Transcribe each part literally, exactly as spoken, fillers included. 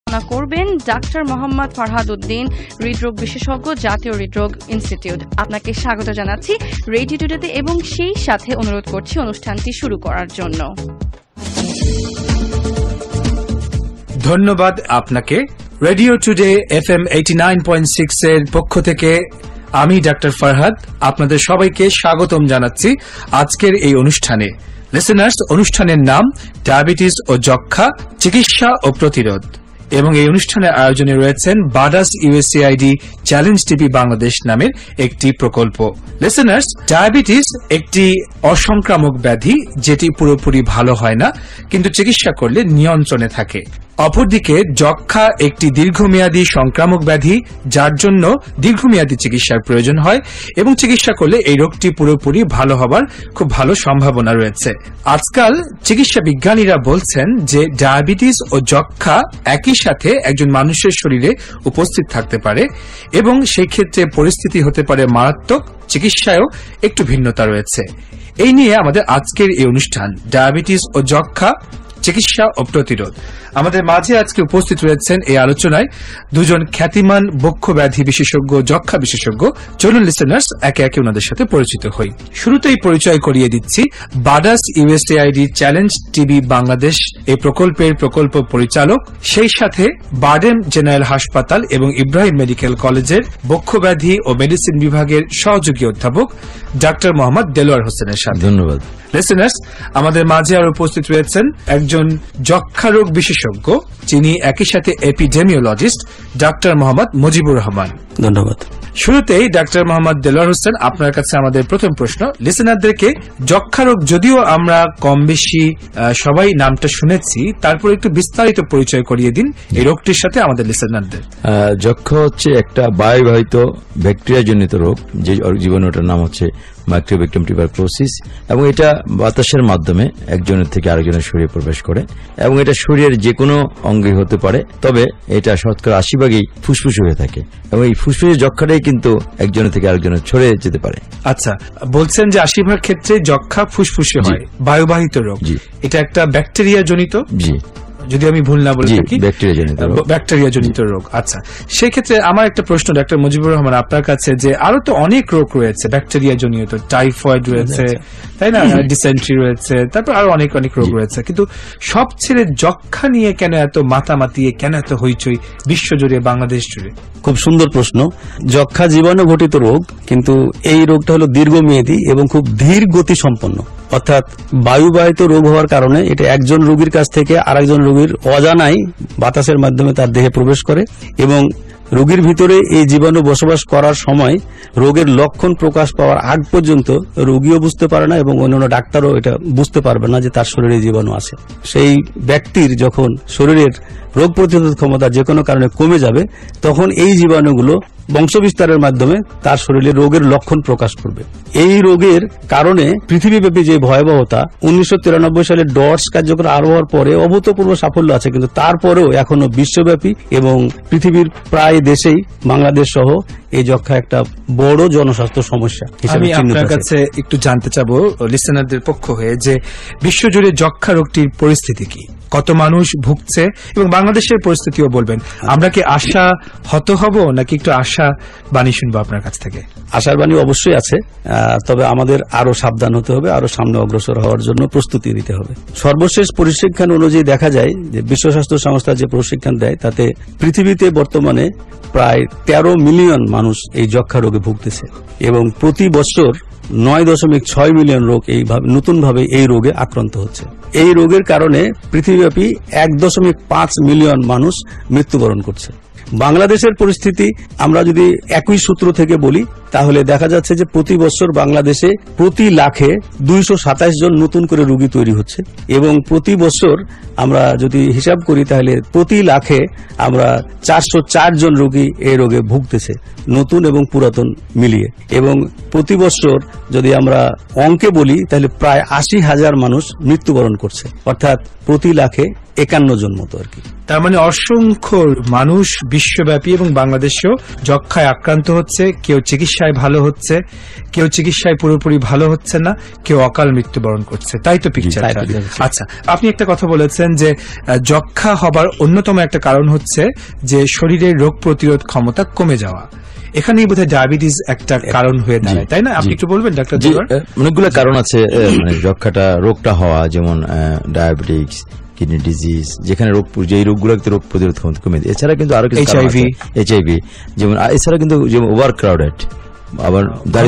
আলোচনা করবেন ডাক্তার মোহাম্মদ ফারহাদ উদ্দিন, হৃদরোগ বিশেষজ্ঞ, জাতীয় হৃদরোগ ইনস্টিটিউট। আপনাকে স্বাগত জানাচ্ছি রেডিও টুডেতে এবং সেই সাথে অনুরোধ করছি অনুষ্ঠানটি শুরু করার জন্য। ধন্যবাদ আপনাকে। Radio Today F M eighty nine point six এর পক্ষ থেকে আমি ডাক্তার ফারহাদ আপনাদের সবাইকে স্বাগতম জানাচ্ছি আজকের এই অনুষ্ঠানে। লিসেনার্স, অনুষ্ঠানের নাম ডায়াবেটিস ও যক্ষ্মা চিকিৎসা ও প্রতিরোধ, এবং এই অনুষ্ঠানের আয়োজনে রয়েছেন BADAS USAID challenge TV Bangladesh নামের একটি প্রকল্প। লিসেনার্স, ডায়াবেটিস একটি অসংক্রামক ব্যাধি যেটি পুরোপুরি ভালো হয় না, কিন্তু চিকিৎসা করলে নিয়ন্ত্রণে থাকে। অপরদিকে যক্ষ্মা একটি দীর্ঘমেয়াদী সংক্রামক ব্যাধি, যার জন্য দীর্ঘমেয়াদী চিকিৎসার প্রয়োজন হয় এবং চিকিৎসা করলে এই রোগটি পুরোপুরি ভালো হবার খুব ভালো সম্ভাবনা রয়েছে। আজকাল চিকিৎসা বিজ্ঞানীরা বলছেন যে ডায়াবেটিস ও যক্ষ্মা একই সাথে একজন মানুষের শরীরে উপস্থিত থাকতে পারে এবং সেই ক্ষেত্রে পরিস্থিতি হতে পারে মারাত্মক, চিকিৎসায়ও একটু ভিন্নতা রয়েছে। এই নিয়ে আমাদের আজকের এই অনুষ্ঠান ডায়াবেটিস ও যক্ষ্মা চিকিৎসা ও প্রতিরোধ। আমাদের মাঝে আজকে উপস্থিত রয়েছেন এই আলোচনায় দুজন খ্যাতিমান বক্ষ ব্যাধি বিশেষজ্ঞ, যক্ষ্মা বিশেষজ্ঞ। চলুন লিসেনার্স একে একে ওনাদের সাথে পরিচিত হই। শুরুতেই পরিচয় করিয়ে দিচ্ছি BADAS USAID challenge TV Bangladesh এই প্রকল্পের প্রকল্প পরিচালক, সেই সাথে বারডেম জেনারেল হাসপাতাল এবং ইব্রাহিম মেডিকেল কলেজের বক্ষ ব্যাধি ও মেডিসিন বিভাগের সহযোগী অধ্যাপক ডাক্তার মোহাম্মদ দেলোয়ার হোসেনের সাথে। ধন্যবাদ। লিসেনার্স, আমাদের মাঝে আর উপস্থিত রয়েছেন একজন যক্ষ্মা রোগ বিশেষজ্ঞ, যিনি একই সাথে এপিডেমিওলজিস্ট, ডাক্তার মোহাম্মদ মুজিবুর রহমান। ধন্যবাদ। শুরুতেই ডাক্তার মোহাম্মদ দেলোয়ার হোসেন, আপনার কাছে আমাদের প্রথম প্রশ্ন। লিসেনারদেরকে যক্ষ্মা রোগ যদিও আমরা কম বেশি সবাই নামটা শুনেছি, তারপর একটু বিস্তারিত পরিচয় করিয়ে দিন এই রোগটির সাথে আমাদের লিসেনারদের। যক্ষ্মা হচ্ছে একটা বায়ুবাহিত ব্যাকটেরিয়া জনিত রোগ, যে জীবাণুটার নাম হচ্ছে মাইক্রোব্যাকটেরিয়াম টিউবারকুলোসিস, এবং এটা বাতাসের মাধ্যমে একজনের থেকে আরেকজনের শরীরে প্রবেশ করে এবং এটা শরীরের যে কোনো অঙ্গে হতে পারে, তবে এটা শতকরা আশি ভাগই ফুসফুসে হয়ে থাকে এবং এই ফুসফুসের যক্ষ্মাটাই কিন্তু একজনের থেকে আরেকজনের ছড়ে যেতে পারে। আচ্ছা, বলছেন যে আশি ভাগ ক্ষেত্রে যক্ষ্মা ফুসফুসে হয়, বায়ুবাহিত রোগ। এটা একটা ব্যাকটেরিয়া জনিত, জি, যদি আমি ভুল না বলে থাকি, ব্যাকটেরিয়া জনিত রোগ। আচ্ছা, সেক্ষেত্রে আমার একটা প্রশ্ন ডাক্তার মুজিবুর রহমান আপনার কাছে, যে আরো তো অনেক রোগ রয়েছে ব্যাকটেরিয়া জনিত, টাইফয়েড রয়েছে, তাই না, ডিসেন্ট্রি রয়েছে, তারপর আরো অনেক অনেক রোগ রয়েছে, কিন্তু সব ছেড়ে যক্ষ্মা নিয়ে কেন এত মাতামাতি, কেন এত হইচই বিশ্বজুড়ে, বাংলাদেশ জুড়ে? খুব সুন্দর প্রশ্ন। যক্ষ্মা জীবাণু ঘটিত রোগ, কিন্তু এই রোগটা হলো দীর্ঘমেয়াদী এবং খুব ধীর গতি সম্পন্ন, অর্থাৎ বায়ুবাহিত রোগ হওয়ার কারণে এটা একজন রোগীর কাছ থেকে আরেকজন রোগীর অজানাই বাতাসের মাধ্যমে তার দেহে প্রবেশ করে এবং রোগীর ভিতরে এই জীবাণু বসবাস করার সময় রোগের লক্ষণ প্রকাশ পাওয়ার আগ পর্যন্ত রোগীও বুঝতে পারে না এবং অন্যান্য ডাক্তারও এটা বুঝতে পারবে না যে তার শরীরে জীবাণু আছে। সেই ব্যক্তির যখন শরীরের রোগ প্রতিরোধ ক্ষমতা যে কোনো কারণে কমে যাবে, তখন এই জীবাণুগুলো বংশবিস্তারের মাধ্যমে তার শরীরে রোগের লক্ষণ প্রকাশ করবে। এই রোগের কারণে পৃথিবীব্যাপী যে ভয়াবহতা, উনিশশো তিরানব্বই সালে ডটস কার্যকর আরম্ভ হওয়ার পরে অভূতপূর্ব সাফল্য আছে, কিন্তু তারপরেও এখনো বিশ্বব্যাপী এবং পৃথিবীর প্রায় দেশেই বাংলাদেশ সহ এই যক্ষ্মা একটা বড় জনস্বাস্থ্য সমস্যা হিসেবে চিহ্নিত। আমি আপনার কাছে একটু জানতে চাবো লিসেনারদের পক্ষ হয়ে, যে বিশ্বজুড়ে যক্ষ্মা রোগটির পরিস্থিতি কি, কত মানুষ ভুগছে এবং বাংলাদেশের পরিস্থিতিও বলবেন। আমরা কি আশা হত হব নাকি একটু আশা বাণী শুনবো আপনার কাছ থেকে? আশার বাণী অবশ্যই আছে, তবে আমাদের আরো সাবধান হতে হবে, আরো সামনে অগ্রসর হওয়ার জন্য প্রস্তুতি নিতে হবে। সর্বশেষ পরিসংখ্যান অনুযায়ী দেখা যায় যে বিশ্ব স্বাস্থ্য সংস্থা যে পরিসংখ্যান দেয়, তাতে পৃথিবীতে বর্তমানে প্রায় তেরো মিলিয়ন মানুষ এই যক্ষ্মা রোগে ভুগতেছে এবং প্রতি বছর নয় দশমিক ছয় মিলিয়ন লোক এইভাবে নতুনভাবে এই রোগে আক্রান্ত হচ্ছে। এই রোগের কারণে পৃথিবীব্যাপী এক দশমিক পাঁচ মিলিয়ন মানুষ মৃত্যুবরণ করছে। বাংলাদেশের পরিস্থিতি আমরা যদি একই সূত্র থেকে বলি, তাহলে দেখা যাচ্ছে যে প্রতি বছর বাংলাদেশে প্রতি লাখে দুইশো সাতাশ জন নতুন করে রোগী তৈরি হচ্ছে এবং প্রতি বছর আমরা যদি হিসাব করি তাহলে প্রতি লাখে আমরা চারশো চার জন রোগী এই রোগে ভুগতেছে, নতুন এবং পুরাতন মিলিয়ে। এবং প্রতি বছর যদি আমরা অঙ্কে বলি তাহলে প্রায় আশি হাজার মানুষ মৃত্যুবরণ করছে, অর্থাৎ প্রতি লাখে একান্ন জন মতো আর কি। তার মানে অসংখ্য মানুষ বিশ্বব্যাপী এবং বাংলাদেশেও যক্ষায় আক্রান্ত হচ্ছে, কেউ চিকিৎসায় ভালো হচ্ছে, কেউ চিকিৎসায় পুরোপুরি ভালো হচ্ছে না, কেউ অকাল মৃত্যুবরণ করছে, তাই তো পিকচারটা। আচ্ছা, আপনি একটা কথা বলেছেন যে যক্ষা হবার অন্যতম একটা কারণ হচ্ছে যে শরীরের রোগ প্রতিরোধ ক্ষমতা কমে যাওয়া। এখানেই বোধহয় ডায়াবেটিস একটা কারণ হয়ে দাঁড়ায়, তাই না? আপনি একটু বলবেন ডাক্তার? অনেকগুলো কারণ আছে মানে যক্ষাটা রোগটা হওয়া, যেমন ডায়াবেটিস, কিডনি ডিজিজ, যেখানে রোগ যে রোগগুলো রোগ প্রতিরোধ ক্ষমতা কমে যায়। এছাড়া কিন্তু আরো কিছু এইচআইভি এইচআইভি যেমন, এছাড়া কিন্তু যেমন ওভার ক্রাউডেড, আবার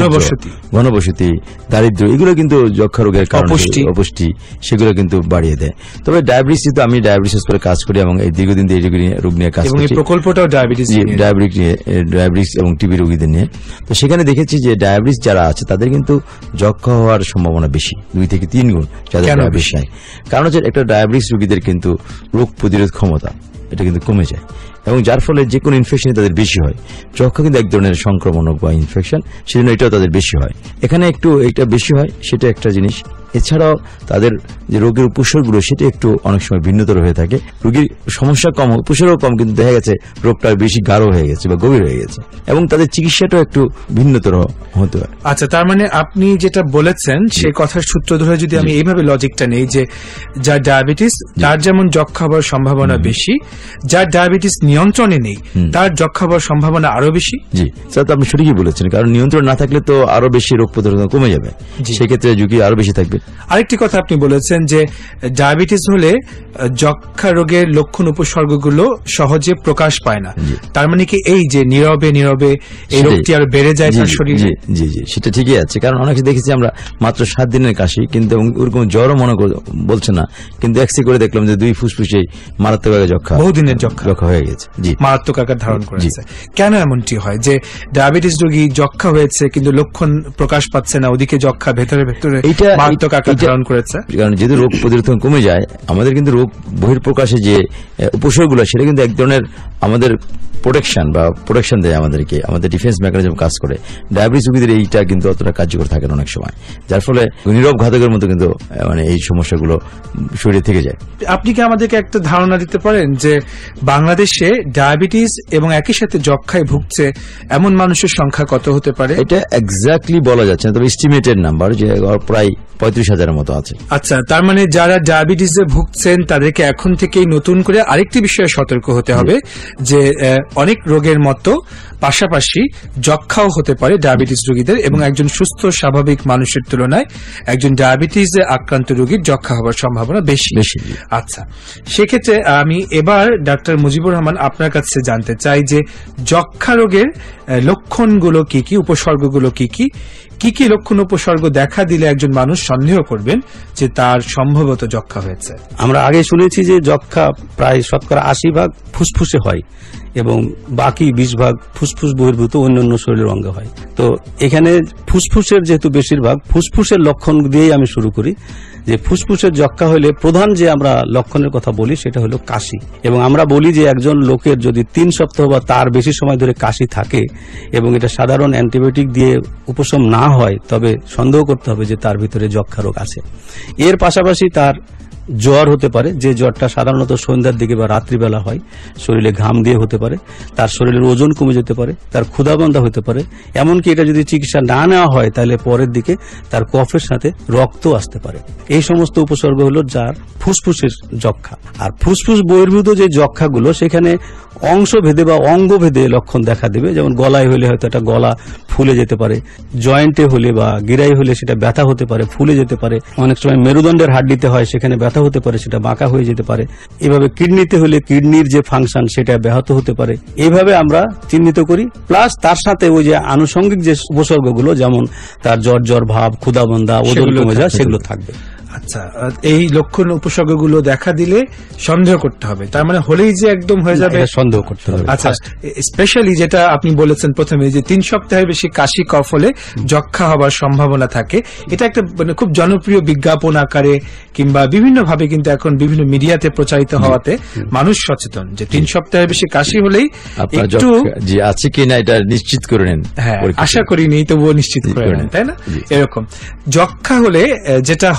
ঘনবসতি, দারিদ্র, এগুলো কিন্তু যক্ষা রোগের কারণ, অপুষ্টি, সেগুলো কিন্তু বাড়িয়ে দেয়। তবে ডায়াবেটিস, কিন্তু আমি ডায়াবেটিস করে কাজ করি এবং এই দীর্ঘদিন এই রোগ নিয়ে কাজ করছি, প্রকল্পটাও ডায়াবেটিস ডায়াবেটিস নিয়ে ডায়াবেটিস এবং টিবি রোগীদের নিয়ে। তো সেখানে দেখেছি যে ডায়াবেটিস যারা আছে তাদের কিন্তু যক্ষা হওয়ার সম্ভাবনা বেশি, দুই থেকে তিন গুণ যাদের ডায়াবেটিস নাই। কারণ হচ্ছে একটা ডায়াবেটিস রোগীদের কিন্তু রোগ প্রতিরোধ ক্ষমতা এটা কিন্তু কমে যায়, এবং যার ফলে যে কোনো ইনফেকশন তাদের বেশি হয়। যক্ষা কিন্তু এক ধরনের সংক্রমণক বা ইনফেকশন, সেজন্য এটাও তাদের বেশি হয়। এখানে একটু এটা বেশি হয়, সেটা একটা জিনিস। এছাড়াও তাদের যে রোগের উপসর্গগুলো সেটা একটু অনেক সময় ভিন্নতর হয়ে থাকে। রোগীর সমস্যা কম, উপসর্গ কম, কিন্তু দেখা গেছে রোগটা বেশি গাঢ় হয়ে গেছে বা গভীর হয়ে গেছে, এবং তাদের চিকিৎসাটাও একটু ভিন্নতর হতে হয়। আচ্ছা, তার মানে আপনি যেটা বলেছেন সেই কথার সূত্র ধরে যদি আমি এইভাবে লজিকটা নেই যে যার ডায়াবেটিস তার যেমন যক্ষা হওয়ার সম্ভাবনা বেশি, যার ডায়াবেটিস নিয়ন্ত্রণে নেই তার যক্ষা হওয়ার সম্ভাবনা আরো বেশি। জি স্যার, তো আপনি সঠিকই বলেছেন, কারণ নিয়ন্ত্রণ না থাকলে তো আরো বেশি রোগ প্রতিরোধ কমে যাবে, সেক্ষেত্রে ঝুঁকি আরো বেশি থাকবে। আরেকটি কথা আপনি বলেছেন যে ডায়াবেটিস হলে যক্ষা রোগের লক্ষণ উপসর্গগুলো সহজে প্রকাশ পায় না, তার মানে কি এই যে নীরবে নীরবে এই রোগটি আরো বেড়ে যায় তার শরীরে? জি জি, সেটা ঠিকই আছে। কারণ অনেকে দেখেছি আমরা মাত্র সাত দিনের কাশি, কিন্তু ওরকম জ্বরও মনে বলছে না, কিন্তু এক্সরে করে দেখলাম যে দুই ফুসফুসে মারাত্মক আকারে যক্ষা, বহুদিনের যক্ষা যক্ষা হয়ে গেছে, জি মারাত্মক আকার ধারণ করেছে। কেন এমনটি হয় যে ডায়াবেটিস রোগী যক্ষা হয়েছে কিন্তু লক্ষণ প্রকাশ পাচ্ছে না, ওদিকে যক্ষা ভেতরে ভেতরে মারাত্মক আকার ধারণ করেছে? কারণ যেহেতু রোগ প্রতিরোধ কমে যায়, আমাদের কিন্তু রোগ বহির্প্রকাশে যে উপসর্গগুলো সেটা কিন্তু এক ধরনের আমাদের প্রোটেকশন বা প্রোটেকশন দেয় আমাদেরকে, আমাদের ডিফেন্স মেকানিজম কাজ করে। ডায়াবেটিস রোগীদের এইটা কিন্তু অতটা কার্যকর থাকে না অনেক সময়, যার ফলে নীরব ঘাতকের মতো কিন্তু মানে এই সমস্যাগুলো শরীরে থেকে যায়। আপনি কি আমাদেরকে একটা ধারণা দিতে পারেন যে বাংলাদেশে ডায়াবেটিস এবং একই সাথে যক্ষায় ভুগছে এমন মানুষের সংখ্যা কত হতে পারে? এটা এক্স্যাক্টলি বলা যাচ্ছে না, তবে এস্টিমেটেড নাম্বার যে প্রায় পঁয়ত্রিশ হাজারের মতো আছে। আচ্ছা, তার মানে যারা ডায়াবেটিসে ভুগছেন তাদেরকে এখন থেকেই নতুন করে আরেকটি বিষয়ে সতর্ক হতে হবে যে অনেক রোগের মতো পাশাপাশি যক্ষাও হতে পারে ডায়াবেটিস রোগীদের, এবং একজন সুস্থ স্বাভাবিক মানুষের তুলনায় একজন ডায়াবেটিসে আক্রান্ত রোগীর যক্ষা হওয়ার সম্ভাবনা বেশি। আচ্ছা, সেক্ষেত্রে আমি এবার ডাক্তার মুজিবুর রহমান আপনার কাছে জানতে চাই যে যক্ষা রোগের লক্ষণগুলো কি কি, উপসর্গগুলো কি কি, কি কি লক্ষণ উপসর্গ দেখা দিলে একজন মানুষ সন্দেহ করবেন যে তার সম্ভবত যক্ষা হয়েছে? আমরা আগে শুনেছি যে যক্ষা প্রায় শতকরা আশি ভাগ ফুসফুসে হয় এবং বাকি বিশ ভাগ ফুসফুস বহির্ভূত অন্যান্য শরীরের অঙ্গে হয়। তো এখানে ফুসফুসের যেহেতু বেশিরভাগ, ফুসফুসের লক্ষণ দিয়েই আমি শুরু করি। যে ফুসফুসের যক্ষা হলে প্রধান যে আমরা লক্ষণের কথা বলি সেটা হলো কাশি, এবং আমরা বলি যে একজন লোকের যদি তিন সপ্তাহ বা তার বেশি সময় ধরে কাশি থাকে এবং এটা সাধারণ অ্যান্টিবায়োটিক দিয়ে উপশম না হয়, তবে সন্দেহ করতে হবে যে তার ভিতরে যক্ষা রোগ আছে। এর পাশাপাশি তার জ্বর হতে পারে, যে জ্বরটা সাধারণত সন্ধ্যার দিকে বা রাত্রিবেলা হয়, শরীরে ঘাম দিয়ে হতে পারে, তার শরীরের ওজন কমে যেতে পারে, তার ক্ষুধাবন্ধা হতে পারে, এমনকি এটা যদি চিকিৎসা না নেওয়া হয় তাহলে পরের দিকে তার কফের সাথে রক্ত আসতে পারে। এই সমস্ত উপসর্গ হলো যার ফুসফুসের যক্ষা। আর ফুসফুস বহির্ভূত যে যক্ষাগুলো সেখানে অংশ ভেদে বা অঙ্গ ভেদে লক্ষণ দেখা দেবে। যেমন গলায় হলে হয়তো একটা গলা ফুলে যেতে পারে, জয়েন্টে হলে বা গিরাই হলে সেটা ব্যথা হতে পারে, ফুলে যেতে পারে। অনেক সময় মেরুদণ্ডের হাড্ডিতে হয়, সেখানে ব্যথা হতে পারে, সেটা বাঁকা হয়ে যেতে পারে। এভাবে কিডনিতে হলে কিডনির যে ফাংশন সেটা ব্যাহত হতে পারে। এইভাবে আমরা চিহ্নিত করি। প্লাস তার সাথে ওই যে আনুষঙ্গিক যে উপসর্গগুলো, যেমন তার জ্বর জ্বর ভাব, ক্ষুধাবন্ধা, ওজন কমে যাওয়া, সেগুলো থাকবে। আচ্ছা, এই লক্ষণ উপসর্গগুলো দেখা দিলে সন্দেহ করতে হবে, তার মানে হলেই যে একদম হয়ে যাবে সন্দেহ করতে হবে। আচ্ছা, স্পেশালি যেটা আপনি বলেছেন প্রথমে যে তিন সপ্তাহের বেশি কাশি কফ হলে যক্ষা হবার সম্ভাবনা থাকে, এটা একটা মানে খুব জনপ্রিয় বিজ্ঞাপন আকারে কিংবা বিভিন্ন ভাবে কিন্তু এখন বিভিন্ন মিডিয়াতে প্রচারিত হওয়াতে মানুষ সচেতন যে তিন সপ্তাহের বেশি কাশি হলেই একটু যে আছে কিনা এটা নিশ্চিত করে নেন। হ্যাঁ, আশা করি নেই, তবুও নিশ্চিত করে নেন, তাই না? এরকম যক্ষা হলে যেটা হয় যে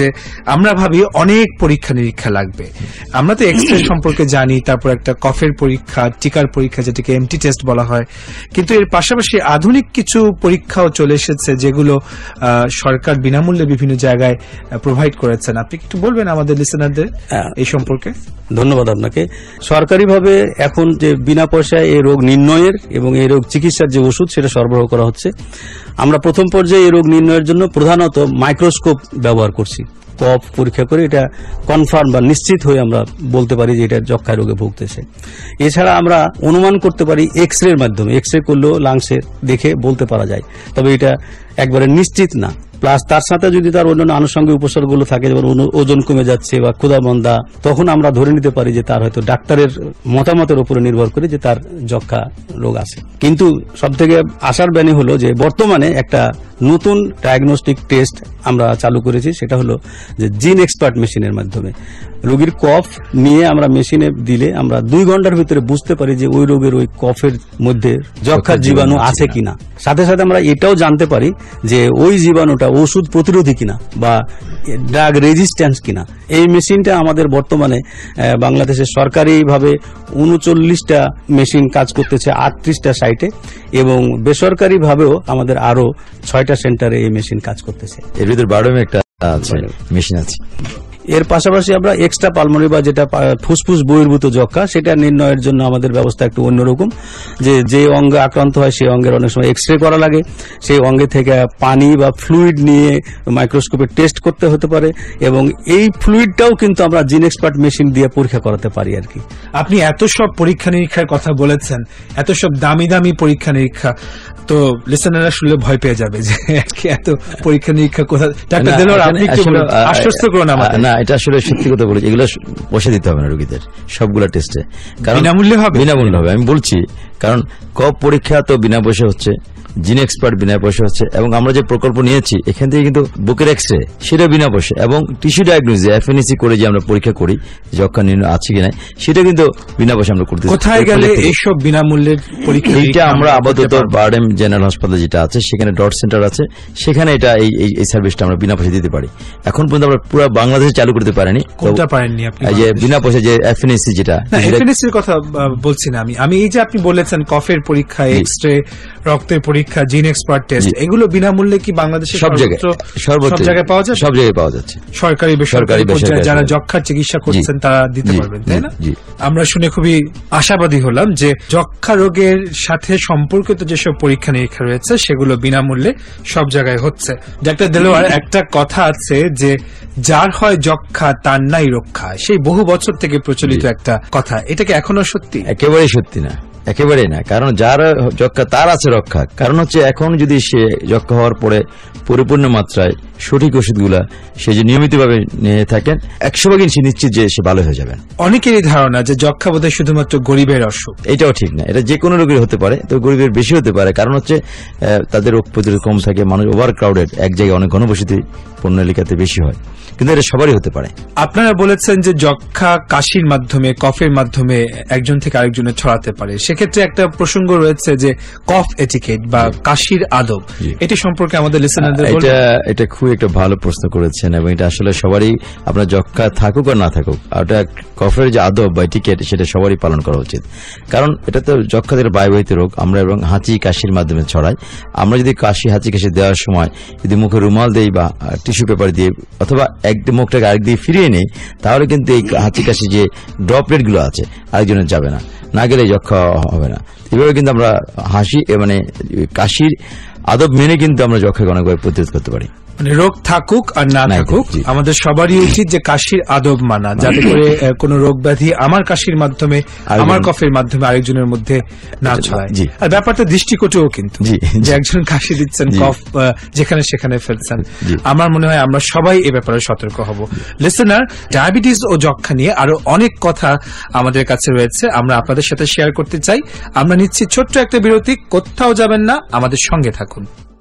যে আমরা ভাবি অনেক পরীক্ষা নিরীক্ষা লাগবে। আমরা তো এক্সরে সম্পর্কে জানি, তারপর একটা কফের পরীক্ষা, টিকার পরীক্ষা যেটাকে এমটি টেস্ট বলা হয়, কিন্তু এর পাশাপাশি আধুনিক কিছু পরীক্ষাও চলে এসেছে যেগুলো সরকার বিনামূল্যে বিভিন্ন জায়গায় প্রোভাইড করেছেন। আপনি কি একটু বলবেন আমাদের লিসেনারদের এই সম্পর্কে? ধন্যবাদ আপনাকে। সরকারিভাবে এখন যে বিনা পয়সায় এই রোগ নির্ণয়ের এবং এই রোগ চিকিৎসার যে ওষুধ সেটা সরবরাহ করা হচ্ছে। আমরা প্রথম পর্যায়ে এই রোগ নির্ণয়ের জন্য প্রধানত মাইক্রোস্কোপ ব্যবহার করছি। কফ পরীক্ষা করে এটা কনফার্ম বা নিশ্চিত হয়ে আমরা বলতে পারি যে এটা যক্ষায় রোগে ভুগতেছে। এছাড়া আমরা অনুমান করতে পারি এক্স রের মাধ্যমে, এক্স রে করলেও লাংসে দেখে বলতে পারা যায়, তবে এটা একবারে নিশ্চিত না। প্লাস তার সাথে যদি তার অন্যান্য আনুষঙ্গিক উপসর্গগুলো থাকে, যেমন ওজন কমে যাচ্ছে বা ক্ষুধামন্দা, তখন আমরা ধরে নিতে পারি যে তার হয়তো ডাক্তারের মতামতের উপরে নির্ভর করে যে তার যক্ষা রোগ আছে। কিন্তু সব থেকে আশার বাণী হলো যে বর্তমানে একটা নতুন ডায়াগনস্টিক টেস্ট আমরা চালু করেছি, সেটা হলো যে জিন এক্সপার্ট মেশিনের মাধ্যমে রোগীর কফ নিয়ে আমরা মেশিনে দিলে আমরা দুই ঘন্টার ভিতরে বুঝতে পারি যে ওই রোগের ওই কফের মধ্যে যক্ষার জীবাণু আছে কিনা। সাথে সাথে আমরা এটাও জানতে পারি যে ওই জীবাণুটা ওষুধ প্রতিরোধী কিনা বা ড্রাগ রেজিস্ট্যান্স কিনা। এই মেশিনটা আমাদের বর্তমানে বাংলাদেশে সরকারিভাবে উনচল্লিশটা মেশিন কাজ করতেছে আটত্রিশটা সাইটে, এবং বেসরকারিভাবেও আমাদের আরো ছয়টা সেন্টারে এই মেশিন কাজ করতেছে। এর ভিতরে বারোমে একটা মেশিন আছে। এর পাশাপাশি আমরা এক্সট্রা পালমোনারি বা যেটা ফুসফুস বহির্ভূত যক্ষা, সেটা নির্ণয়ের জন্য আমাদের ব্যবস্থা একটু অন্যরকম। যে যে অঙ্গে আক্রান্ত হয় সেই অঙ্গের অনেক সময় এক্স রে করা লাগে, সেই অঙ্গে থেকে পানি বা ফ্লুইড নিয়ে মাইক্রোস্কোপে টেস্ট করতে হতে পারে, এবং এই ফ্লুইডটাও কিন্তু আমরা জিন এক্সপার্ট মেশিন দিয়ে পরীক্ষা করাতে পারি আর কি। আপনি এত সব পরীক্ষা নিরীক্ষার কথা বলেছেন, এত সব দামি দামি পরীক্ষা নিরীক্ষা, তো লিসেনাররা শুনলে ভয় পেয়ে যাবে যে এত পরীক্ষা নিরীক্ষা কোথা। ডাক্তার দেলোয়ার, আপনি একটু আশ্বস্ত করুন আমাদের। না, এটা আসলে সত্যি কথা বলেছি, এগুলো বসে দিতে হবে না রোগীদের সবগুলা টেস্টে, কারণ বিনামূল্যে হবে। বিনামূল্যে হবে আমি বলছি, কারণ কফ পরীক্ষা তো বিনা পয়সা হচ্ছে, জিন এক্সপার্ট বিনা পয়সা হচ্ছে, এবং আমরা যে প্রকল্প নিয়েছি এখান থেকে কিন্তু বুকের এক্স রে সেটা বিনা পয়সা, এবং টিস্যু ডায়াগনোসিস এফএনএসি করে যে আমরা পরীক্ষা করি যক্ষা নির্ণয় আছে কিনা সেটা কিন্তু বিনা পয়সা আমরা করতে। কোথায় গেলে এইসব বিনামূল্যের পরীক্ষা? এইটা আমরা আপাতত বারডেম জেনারেল হাসপাতাল যেটা আছে সেখানে ডট সেন্টার আছে, সেখানে এটা এই এই সার্ভিসটা আমরা বিনা পয়সা দিতে পারি। এখন পর্যন্ত আমরা পুরো বাংলাদেশে চালু করতে পারিনি। কোনটা পারেননি আপনি? যে বিনা পয়সা যে এফএনএসি যেটা, এফএনএসির কথা বলছি না আমি, আমি এই যে আপনি বলেছেন কফের পরীক্ষা, এক্স রে, রক্তের পরীক্ষা, জিন এক্সপার্ট টেস্ট, এগুলো বিনামূল্যে কি বাংলাদেশে সব জায়গায় সব জায়গায় পাওয়া যায়? সব জায়গায় পাওয়া যাচ্ছে। সরকারি বেসরকারি পর্যায়ে যারা যক্ষার চিকিৎসা করছেন তারা দিতে পারবেন, তাই না? আমরা শুনে খুবই আশাবাদী হলাম যে যক্ষা রোগের সাথে সম্পর্কিত যেসব পরীক্ষা নিরীক্ষা রয়েছে সেগুলো বিনামূল্যে সব জায়গায় হচ্ছে। ডাক্তার দেলোয়ার, একটা কথা আছে যে যার হয় যক্ষা তার নাই রক্ষা, সেই বহু বছর থেকে প্রচলিত একটা কথা, এটা কি এখনো সত্যি? একেবারেই সত্যি না, একেবারেই না। কারণ যার যক্ষা তার আছে রক্ষা। কারণ হচ্ছে এখন যদি সে যক্ষা হওয়ার পরে পরিপূর্ণ মাত্রায় সঠিক ওষুধগুলা সে যে নিয়মিতভাবে নিয়ে থাকেন, একশো ভাগই সে নিশ্চিত যে সে ভালো হয়ে যাবেন। অনেকেরই ধারণা যে যক্ষা বোধহয় শুধুমাত্র গরিবের অসুখ। এটাও ঠিক না, এটা যে কোনো রোগের হতে পারে, তো গরিবের বেশি হতে পারে। কারণ হচ্ছে তাদের রোগ প্রতিরোধ কম থাকে, মানুষ ওভার ক্রাউডেড, এক জায়গায় অনেক ঘনবসতি পণ্য এলাকাতে বেশি হয়, কিন্তু এটা সবারই হতে পারে। আপনারা বলেছেন যে যক্ষা কাশির মাধ্যমে, কফের মাধ্যমে একজন থেকে আরেকজনে ছড়াতে পারে। সেক্ষেত্রে একটা প্রসঙ্গ রয়েছে যে কফ এটিকেট বা কাশির আদব, এটি সম্পর্কে আমাদের লিসেনারদের বলুন। এটা এটা খুব একটা ভালো প্রশ্ন করেছেন, এবং এটা আসলে সবারই, আপনার যক্ষা থাকুক আর না থাকুক, ওটা কফের যে আদব বা এটিকেট সেটা সবারই পালন করা উচিত। কারণ এটা তো যক্ষা থেকে বায়ুবাহিত রোগ, আমরা এবং হাঁচি কাশির মাধ্যমে ছড়াই। আমরা যদি কাশি হাঁচি কাশি দেওয়ার সময় যদি মুখে রুমাল দেই বা টিস্যু পেপার দিয়ে, অথবা এক মুখটাকে আরেক দিয়ে ফিরিয়ে নেই, তাহলে কিন্তু এই হাঁচি কাশি যে ড্রপলেট গুলো আছে আরেকজনের যাবে না, না গেলে যক্ষা হবে না। এভাবে কিন্তু আমরা হাসি মানে কাশির আদব মেনে কিন্তু আমরা যক্ষাকে অনেকভাবে প্রতিরোধ করতে পারি। মানে রোগ থাকুক আর না থাকুক, আমাদের সবারই উচিত যে কাশির আদব মানা, যাতে করে কোন রোগ ব্যাধি আমার কাশির মাধ্যমে, আমার কফের মাধ্যমে আরেকজনের মধ্যে না ছড়ায়। আর ব্যাপারটা দৃষ্টিকটুও কিন্তু, যে একজন কাশি দিচ্ছেন, কফ যেখানে সেখানে ফেলছেন। আমার মনে হয় আমরা সবাই এ ব্যাপারে সতর্ক হব। লিসেনার, ডায়াবেটিস ও যক্ষা নিয়ে আরো অনেক কথা আমাদের কাছে রয়েছে, আমরা আপনাদের সাথে শেয়ার করতে চাই। আমরা নিচ্ছি ছোট্ট একটা বিরতি, কোথাও যাবেন না, আমাদের সঙ্গে থাকুন।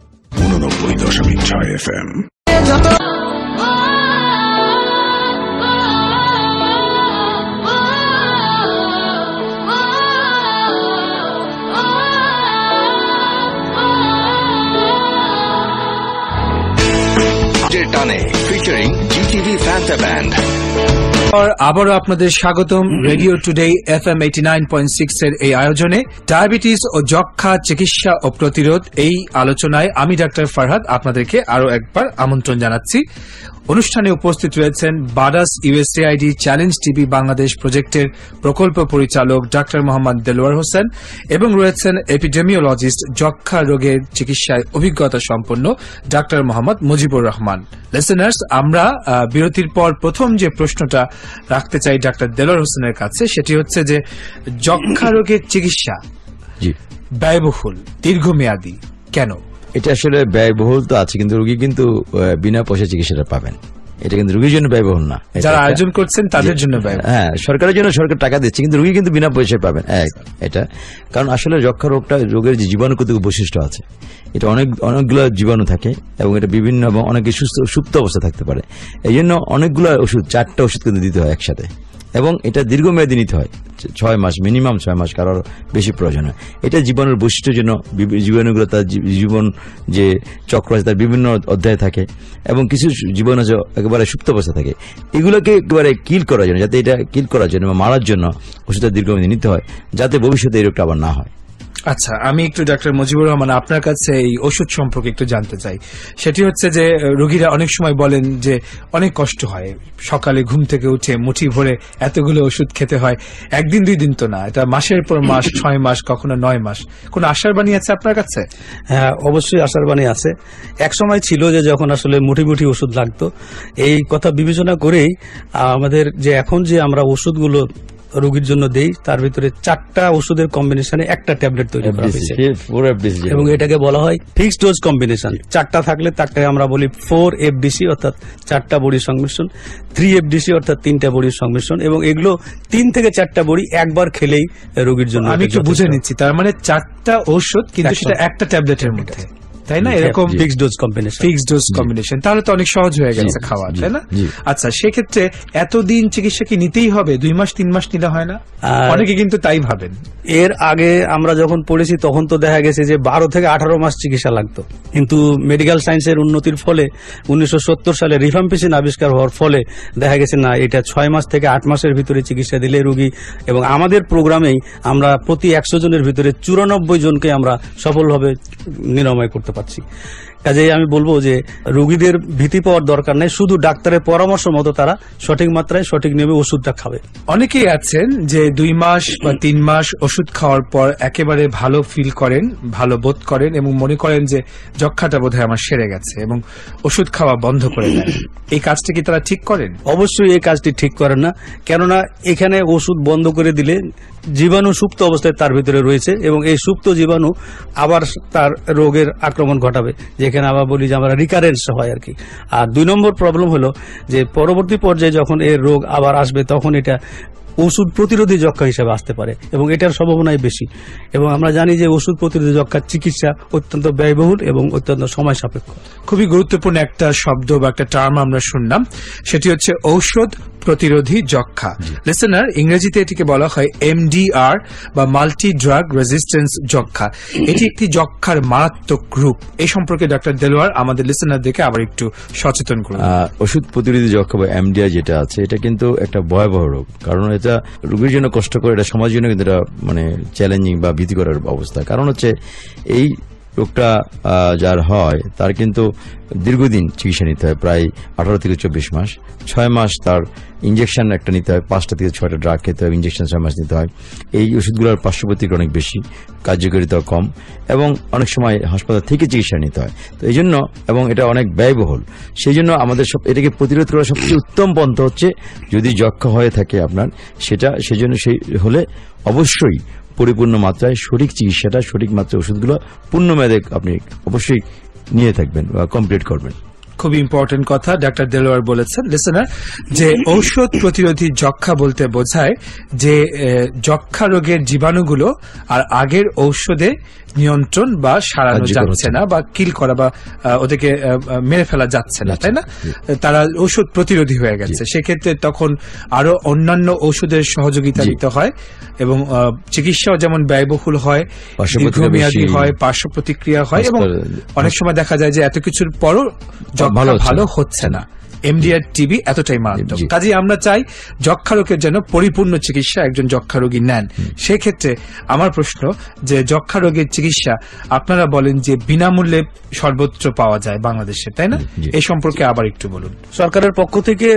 উননব্বই দশমিক ছয় এফ এম। সূর্যের টানে ফিচারিং জিটিভি ফ্যান্টা ব্যান্ড। আবারও আপনাদের স্বাগতম Radio Today F M eighty nine point six এর এই আয়োজনে ডায়াবেটিস ও যক্ষা চিকিৎসা ও প্রতিরোধ এই আলোচনায় আমি ডাক্তার ফারহাদ আপনাদেরকে আরো একবার আমন্ত্রণ জানাচ্ছি। অনুষ্ঠানে উপস্থিত রয়েছেন BADAS USAID challenge TB Bangladesh প্রজেক্টের প্রকল্প পরিচালক ডাক্তার মোহাম্মদ দেলোয়ার হোসেন এবং রয়েছেন এপিডেমিওলজিস্ট যক্ষা রোগের চিকিৎসায় অভিজ্ঞতা সম্পন্ন ডাক্তার মোহাম্মদ মুজিবুর রহমান। লিসেনার্স, আমরা বিরতির পর প্রথম যে প্রশ্নটা রাখতে চাই ডাক্তার দেলোয়ার হোসেনের কাছে সেটি হচ্ছে যে যক্ষা রোগের চিকিৎসা ব্যয়বহুল, দীর্ঘমেয়াদী কেন? এটা আসলে ব্যয়বহুল তো আছে, কিন্তু রোগী কিন্তু বিনা পয়সা চিকিৎসাটা পাবেন। এটা কিন্তু রোগীর জন্য ব্যয়বহুল না, যারা আয়োজন করছেন তাদের জন্য ব্যয়বহুল। হ্যাঁ, সরকারের জন্য সরকার টাকা দিচ্ছে, কিন্তু রোগী কিন্তু বিনা পয়সায় পাবেন। এটা কারণ আসলে যক্ষা রোগটা রোগের যে জীবাণু কতগুলো বৈশিষ্ট্য আছে, এটা অনেক অনেকগুলো জীবাণু থাকে এবং এটা বিভিন্ন এবং অনেকে সুস্থ সুপ্ত অবস্থা থাকতে পারে। এই জন্য অনেকগুলো ওষুধ, চারটা ওষুধ কিন্তু দিতে হয় একসাথে, এবং এটা দীর্ঘমেয়াদী নিতে হয়, ছয় মাস মিনিমাম ছয় মাস, কারোর বেশি প্রয়োজন হয়। এটা জীবাণুর বৈশিষ্ট্যের জন্য জীবাণুগুলো তার জীবন যে চক্র আছে তার বিভিন্ন অধ্যায়ে থাকে, এবং কিছু জীবাণু একেবারে সুপ্ত অবস্থা থাকে। এগুলোকে একেবারে কিল করার জন্য, যাতে এটা কিল করার জন্য বা মারার জন্য ওষুধটা দীর্ঘমেয়াদী নিতে হয়, যাতে ভবিষ্যতে এই রোগটা আবার না হয়। আচ্ছা, আমি একটু ডাক্তার মুজিবুর রহমান আপনার কাছে এই ওষুধ সম্পর্কে একটু জানতে চাই। সেটি হচ্ছে যে রোগীরা অনেক সময় বলেন যে অনেক কষ্ট হয়, সকালে ঘুম থেকে উঠে মুঠি ভরে এতগুলো ওষুধ খেতে হয়, একদিন দুই দিন তো না, এটা মাসের পর মাস, ছয় মাস, কখনো নয় মাস। কোন আশার বাণী আছে আপনার কাছে? হ্যাঁ, অবশ্যই আশার বাণী আছে। এক সময় ছিল যে যখন আসলে মুঠি মুঠি ওষুধ লাগতো, এই কথা বিবেচনা করেই আমাদের যে এখন যে আমরা ওষুধগুলো রোগীর জন্য দেই তার ভিতরে চারটা ওষুধের কম্বিনেশনে একটা ট্যাবলেট তৈরি করা হয়েছে, এবং এটাকে বলা হয় ফিক্সড ডোজ কম্বিনেশন। চারটা থাকলে তারটাকে আমরা বলি ফোর এফডিসি অর্থাৎ চারটা বড়ির সংমিশ্রণ, থ্রি এফডিসি অর্থাৎ তিনটা বড়ির সংমিশ্রণ, এবং এগুলো তিন থেকে চারটা বড়ি একবার খেলেই রোগীর জন্য। আমি একটু বুঝে নিচ্ছি, তার মানে চারটা ওষুধ কিন্তু সেটা একটা ট্যাবলেটের মধ্যে, তাই না? এরকম fixed dose combination fixed dose combination, তাহলে তো অনেক সহজ হয়ে গেছে খাওয়া, তাই না? আচ্ছা, সেক্ষেত্রে এতদিন চিকিৎসা কি নিতেই হবে? দুই মাস তিন মাস নিলে হয় না? অনেকে কিন্তু তাই ভাবেন। এর আগে আমরা যখন পড়েছি তখন তো দেখা গেছে যে বারো থেকে আঠারো মাস চিকিৎসা লাগতো, কিন্তু মেডিকেল সায়েন্সের উন্নতির ফলে উনিশশো সত্তর সালে রিফাম্পিসিন আবিষ্কার হওয়ার ফলে দেখা গেছে না, এটা ছয় মাস থেকে আট মাসের ভিতরে চিকিৎসা দিলে রোগী, এবং আমাদের প্রোগ্রামেই আমরা প্রতি একশো জনের ভিতরে চুরানব্বই জনকে আমরা সফলভাবে নিরাময় করতে পারছি। কাজেই আমি বলবো যে রোগীদের ভীতি পাওয়ার দরকার নেই, শুধু ডাক্তারের পরামর্শ মতো তারা সঠিক মাত্রায় সঠিক নিয়মে ওষুধটা খাবে। অনেকেই আছেন যে দুই মাস বা তিন মাস ওষুধ খাওয়ার পর একেবারে ভালো ফিল করেন, ভালো বোধ করেন, এবং মনে করেন যে যক্ষাটা বোধহয় আমার সেরে গেছে, এবং ওষুধ খাওয়া বন্ধ করে দেন। এই কাজটা কি তারা ঠিক করেন? অবশ্যই এই কাজটি ঠিক করেন না, কেননা এখানে ওষুধ বন্ধ করে দিলে জীবাণু সুপ্ত অবস্থায় তার ভিতরে রয়েছে, এবং এই সুপ্ত জীবাণু আবার তার রোগের আক্রমণ ঘটাবে, যেখানে আবার বলি যে আমরা রিকারেন্স হয় আর কি। আর দুই নম্বর প্রবলেম হলো যে পরবর্তী পর্যায়ে যখন এর রোগ আবার আসবে তখন এটা ওষুধ প্রতিরোধী যক্ষা হিসেবে আসতে পারে, এবং এটার সম্ভাবনাই বেশি। এবং আমরা জানি যে ওষুধ প্রতিরোধী যক্ষার চিকিৎসা অত্যন্ত ব্যয়বহুল এবং অত্যন্ত সময় সাপেক্ষ। খুবই গুরুত্বপূর্ণ একটা শব্দ বা একটা টার্ম আমরা শুনলাম, সেটি হচ্ছে ঔষধ প্রতিরোধী যক্ষা। লিসেনার, ইংরেজিতে এটিকে বলা হয় এমডিআর বা মাল্টি ড্রাগ রেজিস্ট্যান্স যক্ষা। এটি একটি যক্ষার মারাত্মক রূপ। এই সম্পর্কে ডক্টর দেলোয়ার আমাদের লিসেনারদেরকে আবার একটু সচেতন করুন। ওষুধ প্রতিরোধী যক্ষা বা এমডিআর যেটা আছে, এটা কিন্তু একটা ভয়াবহ রোগ, কারণ এটা রোগীর জন্য কষ্টকর, এটা সমাজের জন্য কিন্তু এটা মানে চ্যালেঞ্জিং বা ভীতিকর অবস্থা। কারণ হচ্ছে এই রোগটা যার হয় তার কিন্তু দীর্ঘদিন চিকিৎসা নিতে হয়, প্রায় আঠারো থেকে চব্বিশ মাস। ছয় মাস তার ইঞ্জেকশন একটা নিতে হয়, পাঁচটা থেকে ছয়টা ড্রাগ খেতে হয়, ইঞ্জেকশন ছয় মাস নিতে হয়। এই ওষুধগুলোর পার্শ্বপ্রতিক্রিয়া অনেক বেশি, কার্যকারিতা কম, এবং অনেক সময় হাসপাতাল থেকে চিকিৎসা নিতে হয়। তো এই জন্য, এবং এটা অনেক ব্যয়বহুল, সেই জন্য আমাদের সব এটাকে প্রতিরোধ করার সবচেয়ে উত্তম পন্থা হচ্ছে, যদি যক্ষা হয়ে থাকে আপনার, সেটা সেজন্য সেই হলে অবশ্যই পরিপূর্ণ মাত্রায় সঠিক চিকিৎসাটা, সঠিক মাত্রায় ওষুধগুলো পূর্ণমেয়াদে আপনি অবশ্যই নিয়ে থাকবেন বা কমপ্লিট করবেন। খুবই ইম্পর্টেন্ট কথা ডাক্তার দেলোয়ার বলেছেন। লিসেনার, যে ঔষধ প্রতিরোধী যক্ষা বলতে বোঝায় যে যক্ষা রোগের জীবাণুগুলো আর আগের ঔষধে নিয়ন্ত্রণ বা সারানো যাচ্ছে না, বা কিল করা বা ওদেরকে মেরে ফেলা যাচ্ছে না, তাই না? তারা ঔষধ প্রতিরোধী হয়ে গেছে। সেক্ষেত্রে তখন আরো অন্যান্য ঔষধের সহযোগিতা নিতে হয়, এবং চিকিৎসাও যেমন ব্যয়বহুল হয়, দীর্ঘমেয়াদী হয়, পার্শ্ব প্রতিক্রিয়া হয়, এবং অনেক সময় দেখা যায় যে এত কিছুর পরও যক্ষা ভালো হচ্ছে ভালো না। হচ্ছে না। এমডিআর টিবি এতটাই মারাত্মক। জি। কাজেই আমরা চাই যক্ষা রোগের যেন পরিপূর্ণ চিকিৎসা একজন যক্ষা রোগী নেন। সেক্ষেত্রে আমার প্রশ্ন যে যক্ষা রোগের চিকিৎসা আপনারা বলেন যে বিনামূল্যে সর্বত্র পাওয়া যায় বাংলাদেশে, তাই না? জি। এই সম্পর্কে আবার একটু বলুন। সরকারের পক্ষ থেকে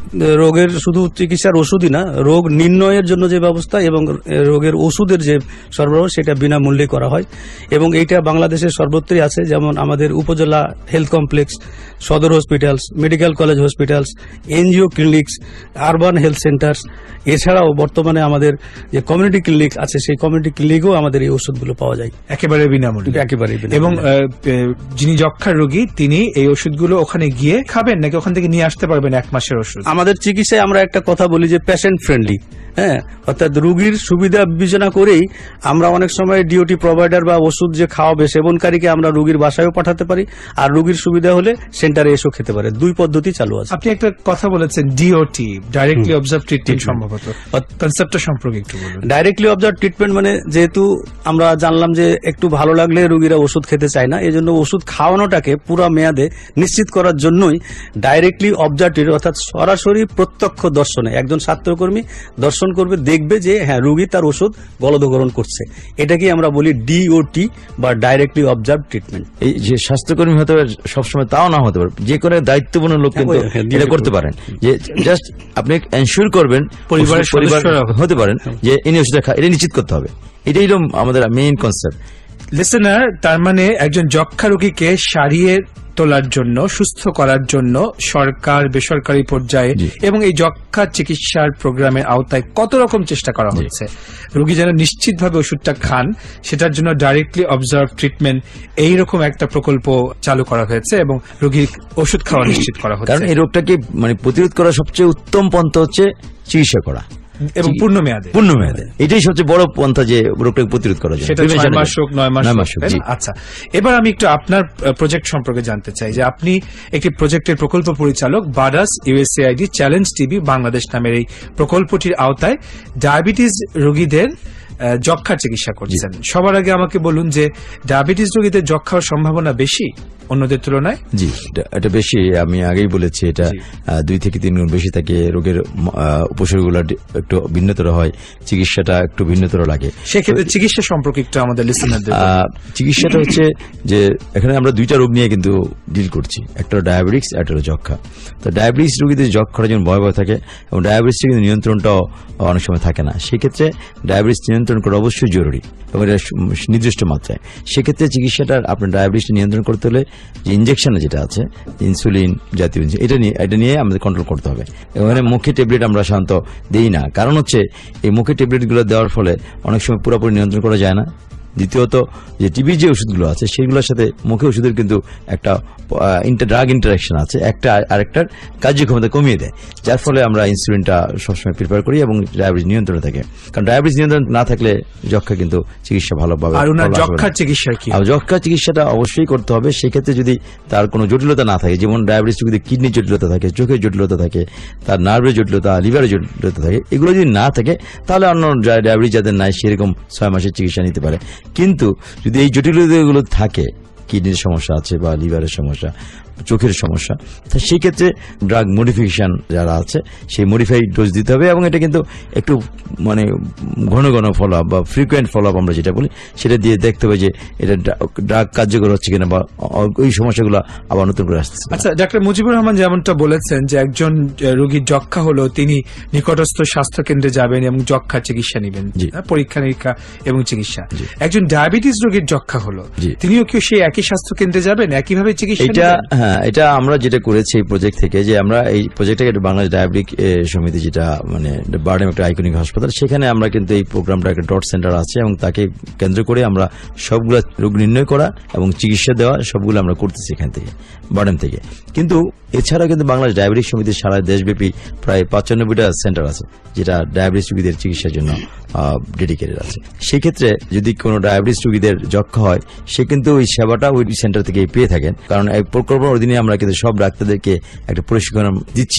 রোগের শুধু চিকিৎসার ওষুধই না, রোগ নির্ণয়ের জন্য যে ব্যবস্থা এবং রোগের ওষুধের যে সরবরাহ সেটা বিনামূল্যে করা হয় এবং এইটা বাংলাদেশের সর্বত্রই আছে। যেমন আমাদের upazila health complex, Sadar hospitals, medical college hospitals, NGO clinics, urban health centres, এছাড়াও বর্তমানে আমাদের যে কমিউনিটি ক্লিনিক আছে সেই কমিউনিটি ক্লিনিকেও আমাদের এই ওষুধগুলো পাওয়া যায় একেবারে বিনামূল্যে। একেবারে বিনামূল্যে। এবং আহ, যিনি যক্ষার রোগী তিনি এই ওষুধগুলো ওখানে গিয়ে খাবেন নাকি ওখান থেকে নিয়ে আসতে পারবেন এক মাসের ওষুধ? আমাদের চিকিৎসায় আমরা একটা কথা বলি যে পেশেন্ট ফ্রেন্ডলি, হ্যাঁ, অর্থাৎ রোগীর সুবিধা বিবেচনা করেই আমরা অনেক সময় ডিওটি প্রোভাইডার বা ওষুধ যে খাওয়াবে সেবনকারীকে আমরা রোগীর বাসায়ও পাঠাতে পারি, আর রোগীর সুবিধা হলে সেন্টারে এসেও খেতে পারে। দুই পদ্ধতি চালু আছে। আপনি একটা কথা বলেছেন ডিওটি, ডাইরেক্টলি অবজার্ভ ট্রিটমেন্ট, সম্ভবত কনসেপ্টটা সম্পর্কে একটু বলুন। ডাইরেক্টলি অবজার্ভ ট্রিটমেন্ট মানে যেহেতু আমরা জানলাম যে একটু ভালো লাগলে রোগীরা ওষুধ খেতে চায় না, এই জন্য ওষুধ খাওয়ানোটাকে পুরো মেয়াদে নিশ্চিত করার জন্যই ডাইরেক্টলি অবজার্ভ ট্রিটমেন্ট, অর্থাৎ সরাসরি প্রত্যক্ষ দর্শনে একজন স্বাস্থ্যকর্মী দর্শন করবে, দেখবে যে হ্যাঁ রোগী তার ওষুধ গলদগ্রহণ করছে। এটাকে আমরা বলি ডিওটি বা ডাইরেক্টলি অবজার্ভ ট্রিটমেন্ট। এই যে স্বাস্থ্যকর্মী হতে পারে সবসময় তাও না হতে পারে, যে কোনো দায়িত্বপূর্ণ লোক কিন্তু হ্যাঁ, হ্যাঁ, এটা করতে পারেন যে জাস্ট আপনি এনশিওর করবেন পরিবারের পরিবার সদস্যরা হতে পারেন যে ইনি ওষুধটা খা, এটা নিশ্চিত করতে হবে। এটাই হলো আমাদের মেইন কনসেপ্ট। লিসেনার, তার মানে একজন যক্ষা রোগীকে সারিয়ে তোলার জন্য, সুস্থ করার জন্য সরকার বেসরকারি পর্যায়ে জি। এবং এই যক্ষা চিকিৎসার প্রোগ্রামের আওতায় কত রকম চেষ্টা করা হচ্ছে রোগী যেন নিশ্চিতভাবে ওষুধটা খান, সেটার জন্য ডাইরেক্টলি অবজার্ভ ট্রিটমেন্ট এইরকম একটা প্রকল্প চালু করা হয়েছে এবং রোগীর ওষুধ খাওয়া নিশ্চিত করা কারণ হচ্ছে এই রোগটাকে মানে প্রতিরোধ করার সবচেয়ে উত্তম পন্থা হচ্ছে চিকিৎসা করা এবং পূর্ণ মেয়াদে। পূর্ণ মেয়াদে। এটাই সবচেয়ে বড় পন্থা যে রোগটাকে প্রতিরোধ করা যায়। সেটা ছয় মাস হোক, নয় মাস নয় হোক, মাস হোক, তাই জি। না? আচ্ছা, এবার আমি একটু আপনার প্রজেক্ট সম্পর্কে জানতে চাই যে আপনি একটি প্রজেক্টের প্রকল্প পরিচালক। BADAS USAID challenge TB Bangladesh নামের এই প্রকল্পটির আওতায় ডায়াবেটিস রোগীদের আহ, যক্ষার চিকিৎসা করছেন। সবার আগে আমাকে বলুন যে ডায়াবেটিস রোগীদের যক্ষার সম্ভাবনা বেশি অন্যদের তুলনায়? জি, এটা- এটা বেশি। আমি আগেই বলেছি এটা জি। আহ, দুই থেকে তিন গুণ বেশি থাকে। রোগের উপসর্গগুলো একটু ভিন্নতর হয়, চিকিৎসাটা একটু ভিন্নতর লাগে। সেক্ষেত্রে চিকিৎসা সম্পর্কে একটু আমাদের লিসেনারদের বলুন। আহ, চিকিৎসাটা হচ্ছে যে এখানে আমরা দুইটা রোগ নিয়ে কিন্তু ডিল করছি, একটা হলো ডায়াবেটিক্স, একটা হলো যক্ষা। তো ডায়াবেটিস রোগীদের যক্ষাটা যেমন ভয়াবহ থাকে এবং ডায়াবেটিসের কিন্তু নিয়ন্ত্রণটাও অনেক সময় থাকে না, সেক্ষেত্রে ডায়াবেটিস নিয়ন্ত্রণ করা অবশ্যই জরুরি এবং এটা নির্দিষ্ট মাত্রায়। সেক্ষেত্রে চিকিৎসাটা আপনার ডায়াবেটিস নিয়ন্ত্রণ করতে হলে যে ইনজেকশন যেটা আছে ইনসুলিন জাতীয় এটা নিয়ে এটা নিয়ে আমাদের কন্ট্রোল করতে হবে। এখানে মুখে ট্যাবলেট আমরা সাধারণত দেই না, কারণ হচ্ছে এই মুখে ট্যাবলেটগুলো দেওয়ার ফলে অনেক সময় পুরোপুরি নিয়ন্ত্রণ করা যায় না। দ্বিতীয়ত যে টিবির যে ওষুধগুলো আছে সেগুলোর সাথে মুখে ওষুধের কিন্তু একটা ড্রাগ ইন্টারাকশন আছে, একটা আরেকটার কার্যক্ষমতা কমিয়ে দেয়, যার ফলে আমরা ইনসুলিনটা সবসময় প্রিপেয়ার করি এবং ডায়াবেটিস নিয়ন্ত্রণে থাকে। কারণ ডায়াবেটিস নিয়ন্ত্রণ না থাকলে যক্ষা কিন্তু চিকিৎসা ভালোভাবে আর ওনার ভালো আসবে না। যক্ষার চিকিৎসা কি? আর যক্ষা চিকিৎসাটা অবশ্যই করতে হবে। সেক্ষেত্রে যদি তার কোনো জটিলতা না থাকে, যেমন ডায়াবেটিস যদি কিডনির জটিলতা থাকে, চোখের জটিলতা থাকে, তার নার্ভের জটিলতা, লিভারের জটিলতা থাকে, এগুলো যদি না থাকে তাহলে অন্য ডায়াবেটিস যাদের নাই সেরকম ছয় মাসের চিকিৎসা নিতে পারে। কিন্তু যদি এই জটিলতাগুলো থাকে, কিডনির সমস্যা আছে বা লিভারের সমস্যা, চোখের সমস্যা, তা সেই ক্ষেত্রে ড্রাগ মডিফিকেশন যারা আছে সেই মডিফাইড ডোজ দিতে হবে এবং এটা কিন্তু একটু মানে ঘন ঘন ফলো আপ বা ফ্রিকুয়েন্ট ফলো আপ আমরা যেটা বলি সেটা দিয়ে দেখতে হবে যে এটা ড্রাগ কার্যকর হচ্ছে কিনা বা ওই সমস্যাগুলো আবার নতুন করে আসছে। আচ্ছা, ডাক্তার মুজিবুর রহমান যেমনটা বলেছেন যে একজন রোগীর যক্ষা হলো তিনি নিকটস্থ স্বাস্থ্য কেন্দ্রে যাবেন এবং যক্ষার চিকিৎসা নেবেন, জি। পরীক্ষা নিরীক্ষা এবং চিকিৎসা। জি। একজন ডায়াবেটিস রোগীর যক্ষা হলো জি। তিনিও কি সেই একই স্বাস্থ্য কেন্দ্রে যাবেন, একইভাবে চিকিৎসা এটা নেবেন? হ্যাঁ, এটা আমরা যেটা করেছি এই প্রজেক্ট থেকে, যে আমরা এই প্রজেক্টটাকে বাংলাদেশ ডায়াবেটিক সমিতি যেটা মানে বারডেম একটা আইকনিক হাসপাতাল, সেখানে আমরা কিন্তু এই প্রোগ্রামটা একটা ডট সেন্টার আছে এবং তাকে কেন্দ্র করে আমরা সবগুলো রোগ নির্ণয় করা এবং চিকিৎসা দেওয়া সবগুলো আমরা করতেছি এখান থেকে বারডেম থেকে। কিন্তু এছাড়া কিন্তু বাংলাদেশ ডায়াবেটিক সমিতির সারা দেশব্যাপী প্রায় পঁচানব্বইটা সেন্টার আছে যেটা ডায়াবেটিস রোগীদের চিকিৎসার জন্য ডেডিকেটেড আছে। সেই ক্ষেত্রে যদি কোনো ডায়াবেটিস রোগীদের যক্ষা হয় সে কিন্তু ওই সেবাটা ওই সেন্টার থেকে পেয়ে থাকেন, কারণ এই প্রকল্পের অধীনে আমরা কিন্তু সব ডাক্তারদেরকে একটা প্রশিক্ষণ দিচ্ছি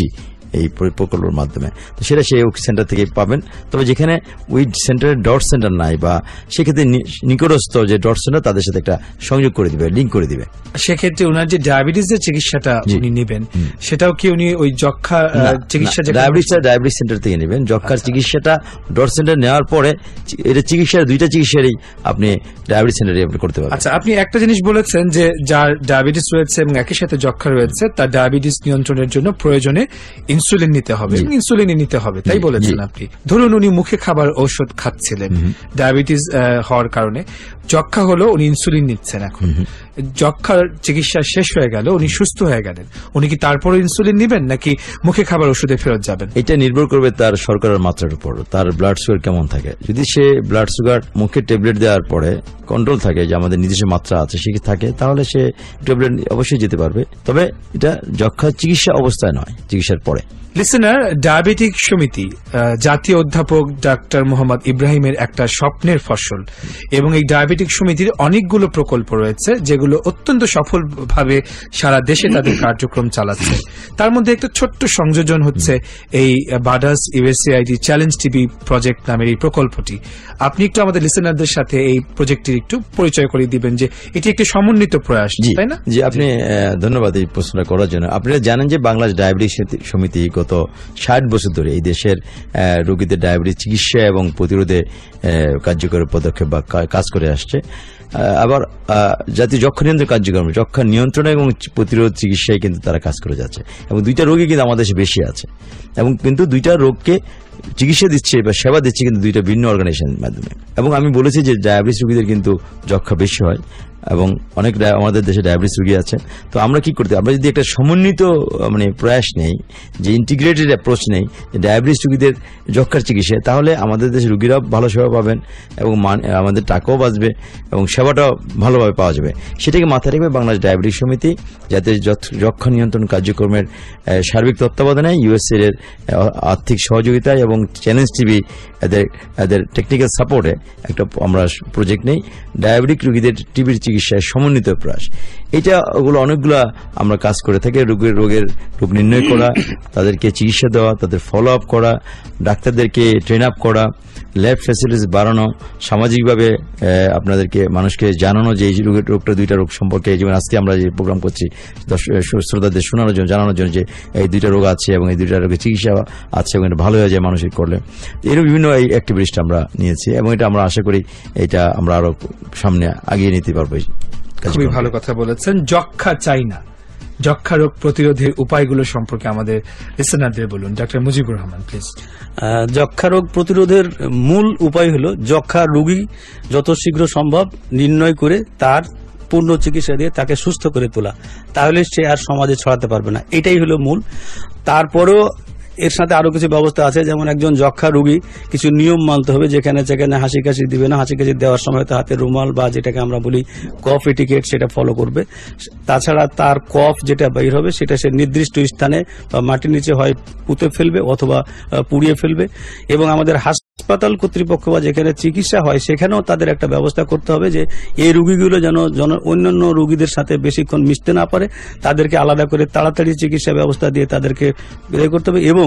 এই প্রকল্পের মাধ্যমে। তো সেটা সেই সেন্টার থেকে পাবেন। তবে যেখানে ওই সেন্টারের ডট সেন্টার নাই বা সেক্ষেত্রে নিকটস্থ যে ডট সেন্টার তাদের সাথে একটা সংযোগ করে দিবে, লিঙ্ক করে দিবে। সেক্ষেত্রে ওনার যে ডায়াবেটিসের চিকিৎসাটা উনি নেবেন সেটাও কি উনি ওই যক্ষা চিকিৎসা ডায়াবেটিস ডায়াবেটিস সেন্টার থেকে নেবেন? যক্ষার চিকিৎসাটা ডট সেন্টার নেওয়ার পরে এটা চিকিৎসার দুইটা চিকিৎসারই আপনি ডায়াবেটিস সেন্টারে আপনি করতে পারবেন। আচ্ছা, আপনি একটা জিনিস বলেছেন যে যার ডায়াবেটিস রয়েছে এবং একই সাথে যক্ষা রয়েছে তার ডায়াবেটিস নিয়ন্ত্রণের জন্য প্রয়োজনে ইনসুলিন নিতে হবে, ইনসুলিনই নিতে হবে, তাই বলেছেন আপনি। ধরুন উনি মুখে খাবার ঔষধ খাচ্ছিলেন ডায়াবেটিস হওয়ার কারণে, যক্ষা হলো, উনি ইনসুলিন নিচ্ছেন, এখন যক্ষার চিকিৎসা শেষ হয়ে গেল, উনি সুস্থ হয়ে গেলেন, উনি কি তারপরে ইনসুলিন নিবেন নাকি মুখে খাবার ওষুধে ফেরত যাবেন? এটা নির্ভর করবে তার শর্করার মাত্রার উপর, তার ব্লাড সুগার কেমন থাকে। যদি সে ব্লাড সুগার মুখে ট্যাবলেট দেওয়ার পরে কন্ট্রোল থাকে, যে আমাদের নিজস্ব মাত্রা আছে সে থাকে, তাহলে সে ট্যাবলেট অবশ্যই যেতে পারবে। তবে এটা যক্ষার চিকিৎসা অবস্থায় নয়, চিকিৎসার পরে। লিসেনার, ডায়াবেটিক সমিতি জাতীয় অধ্যাপক ডাক্তার মোহাম্মদ ইব্রাহিমের একটা স্বপ্নের ফসল, এবং এই ডায়াবেটিক সমিতির অনেকগুলো প্রকল্প রয়েছে যেগুলো অত্যন্ত সফলভাবে সারা দেশে তাদের কার্যক্রম চালাচ্ছে। তার মধ্যে একটা ছোট্ট সংযোজন হচ্ছে এই BADAS USAID challenge TV project নামের এই প্রকল্পটি। আপনি একটু আমাদের লিসেনারদের সাথে এই প্রজেক্টটির একটু পরিচয় করিয়ে দিবেন যে এটি একটি সমন্বিত প্রয়াস, তাই না? জি, আপনি ধন্যবাদ এই প্রশ্নটা করার জন্য। আপনারা জানেন যে বাংলাদেশ ডায়াবেটিক সমিতি গত ষাট বছর ধরে এই দেশের রোগীদের ডায়াবেটিস চিকিৎসা এবং প্রতিরোধে কার্যকর পদক্ষেপ বা কাজ করে আসছে। আবার জাতীয় যক্ষা নিয়ন্ত্রণ কার্যক্রম, যক্ষা নিয়ন্ত্রণ এবং প্রতিরোধ চিকিৎসায় কিন্তু তারা কাজ করে যাচ্ছে, এবং দুইটা রোগী কিন্তু আমাদের দেশে বেশি আছে, এবং কিন্তু দুইটা রোগকে চিকিৎসা দিচ্ছে বা সেবা দিচ্ছে কিন্তু দুইটা ভিন্ন অর্গানাইজেশনের মাধ্যমে। এবং আমি বলেছি যে ডায়াবেটিস রোগীদের কিন্তু যক্ষা বেশি হয় এবং অনেক আমাদের দেশে ডায়াবেটিস রোগী আছে। তো আমরা কি করতে, আমরা যদি একটা সমন্বিত মানে প্রয়াস নেই, যে ইন্টিগ্রেটেড অ্যাপ্রোচ নেই ডায়াবেটিস রোগীদের যক্ষার চিকিৎসায়, তাহলে আমাদের দেশের রোগীরাও ভালো সেবা পাবেন এবং আমাদের টাকাও বাঁচবে এবং সেবাটাও ভালোভাবে পাওয়া যাবে। সেটাকে মাথায় রেখে বাংলাদেশ ডায়াবেটিস সমিতি যাতে যক্ষা নিয়ন্ত্রণ কার্যক্রমের সার্বিক তত্ত্বাবধানে ইউএসএ এর আর্থিক সহযোগিতায় এবং চ্যালেঞ্জ টিভি এদের এদের টেকনিক্যাল সাপোর্টে একটা আমরা প্রজেক্ট নেই ডায়াবেটিক রোগীদের টিবির চিকিৎসায় সমন্বিত প্রয়াস। এটা ওগুলো অনেকগুলো আমরা কাজ করে থাকি, রোগের রোগের রোগ নির্ণয় করা, তাদেরকে চিকিৎসা দেওয়া, তাদের ফলো আপ করা, ডাক্তারদেরকে ট্রেন আপ করা, ল্যাব ফ্যাসিলিটিস বাড়ানো, সামাজিকভাবে আপনাদেরকে মানুষকে জানানো যে এই রোগের রোগটা দুইটা রোগ সম্পর্কে, যেমন আজকে আমরা যে প্রোগ্রাম করছি শ্রোতাদের শোনানোর জন্য, জানানোর জন্য যে এই দুইটা রোগ আছে এবং এই দুইটা রোগের চিকিৎসা আছে এবং এটা ভালো হয়ে যায় মানুষের করলে। এরকম বিভিন্ন এই অ্যাক্টিভিটিসটা আমরা নিয়েছি এবং এটা আমরা আশা করি এটা আমরা আরো সামনে আগিয়ে নিতে পারবো। খুবই ভালো কথা বলেছেন। যক্ষা চাই না, যক্ষা রোগ প্রতিরোধের উপায়গুলো সম্পর্কে আমাদের লিসেনারদের বলুন। Doctor Mujibur Rahman, please. যক্ষা রোগ প্রতিরোধের মূল উপায় হলো যক্ষা রোগী যত শীঘ্র সম্ভব নির্ণয় করে তার পূর্ণ চিকিৎসা দিয়ে তাকে সুস্থ করে তোলা, তাহলে সে আর সমাজে ছড়াতে পারবে না। এটাই হলো মূল। তারপরেও এর সাথে আরো কিছু ব্যবস্থা আছে, যেমন একজন যক্ষা রোগী কিছু নিয়ম মানতে হবে, যেখানে যেখানে হাসি কাশি দিবে না, হাসি কাশি দেওয়ার সময় তো হাতে রুমাল বা যেটাকে আমরা বলি কফ এটিকেট সেটা ফলো করবে। তাছাড়া তার কফ যেটা বের হবে সেটা সে নির্দিষ্ট স্থানে বা মাটির নিচে হয় পুঁতে ফেলবে অথবা পুড়িয়ে ফেলবে। এবং আমাদের হাসপাতাল কর্তৃপক্ষ বা যেখানে চিকিৎসা হয় সেখানেও তাদের একটা ব্যবস্থা করতে হবে যে এই রোগীগুলো যেন অন্যান্য রোগীদের সাথে বেশিক্ষণ মিশতে না পারে, তাদেরকে আলাদা করে তাড়াতাড়ি চিকিৎসা ব্যবস্থা দিয়ে তাদেরকে বের করতে হবে। এবং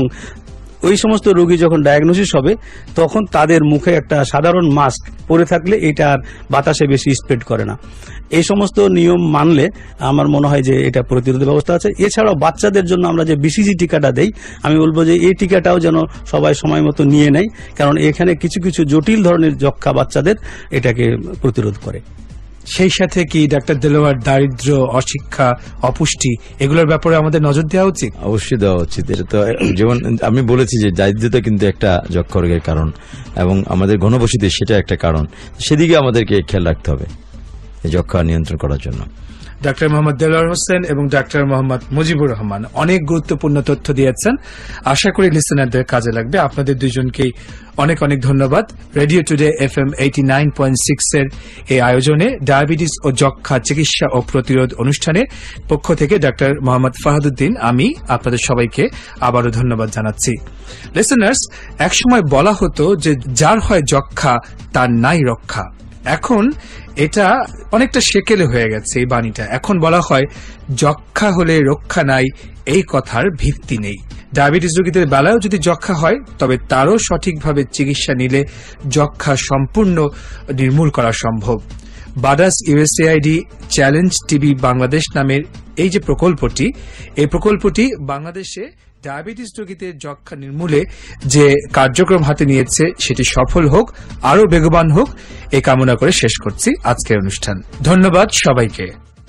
ওই সমস্ত রোগী যখন ডায়াগনোসিস হবে তখন তাদের মুখে একটা সাধারণ মাস্ক পরে থাকলে এটা আর বাতাসে বেশি স্প্রেড করে না। এই সমস্ত নিয়ম মানলে আমার মনে হয় যে এটা প্রতিরোধ ব্যবস্থা আছে। এছাড়াও বাচ্চাদের জন্য আমরা যে বিসিজি টিকাটা দেই, আমি বলবো যে এই টিকাটাও যেন সবাই সময় মতো নিয়ে নেয়, কারণ এখানে কিছু কিছু জটিল ধরনের যক্ষা বাচ্চাদের এটাকে প্রতিরোধ করে। সেই সাথে কি ডাক্তার দেলোয়ার দারিদ্র, অশিক্ষা, অপুষ্টি এগুলোর ব্যাপারে আমাদের নজর দেওয়া উচিত? অবশ্যই দেওয়া উচিত। এটা তো যেমন আমি বলেছি যে দারিদ্রতা কিন্তু একটা যক্ষা রোগের কারণ এবং আমাদের ঘনবসতি সেটা একটা কারণ, সেদিকে আমাদেরকে খেয়াল রাখতে হবে যক্ষা নিয়ন্ত্রণ করার জন্য। ডাক্তার মোহাম্মদ দেলোয়ার হোসেন এবং ডাক্তার মোহাম্মদ মুজিবুর রহমান অনেক গুরুত্বপূর্ণ তথ্য দিয়েছেন, আশা করি লিসেনারদের কাজে লাগবে। আপনাদের দুইজনকেই অনেক অনেক ধন্যবাদ। Radio Today F M eighty nine point six এর এই আয়োজনে ডায়াবেটিস ও যক্ষা চিকিৎসা ও প্রতিরোধ অনুষ্ঠানের পক্ষ থেকে ডাক্তার মোহাম্মদ ফাহাদুদ্দিন, আমি আপনাদের সবাইকে আবারও ধন্যবাদ জানাচ্ছি। লিসেনার্স, একসময় বলা হতো যে যার হয় যক্ষা তার নাই রক্ষা, এখন এটা অনেকটা সেকেলে হয়ে গেছে এই বাণীটা। এখন বলা হয় যক্ষা হলে রক্ষা নাই, এই কথার ভিত্তি নেই। ডায়াবেটিস রোগীদের বেলায়ও যদি যক্ষা হয় তবে তারও সঠিকভাবে চিকিৎসা নিলে যক্ষা সম্পূর্ণ নির্মূল করা সম্ভব। BADAS USAID challenge TB Bangladesh নামের এই যে প্রকল্পটি, এই প্রকল্পটি বাংলাদেশে ডায়াবেটিস রোগীদের যক্ষা নির্মূলে যে কার্যক্রম হাতে নিয়েছে সেটি সফল হোক, আরও বেগবান হোক, এই কামনা করে শেষ করছি আজকের অনুষ্ঠান। ধন্যবাদ সবাইকে।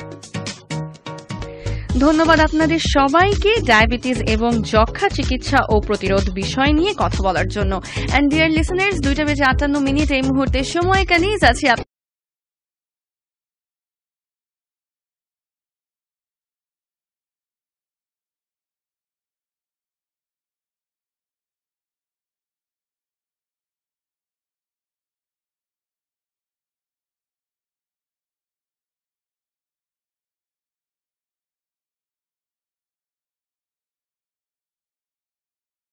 ধন্যবাদ আপনাদের সবাইকে ডায়াবেটিস এবং যক্ষা চিকিৎসা ও প্রতিরোধ বিষয় নিয়ে কথা বলার জন্য। এন্ড ডিয়ার লিসেনার্স, দুইটা বেজে আটান্ন মিনিট এই মুহূর্তে সময় কানিয়ে যাচ্ছি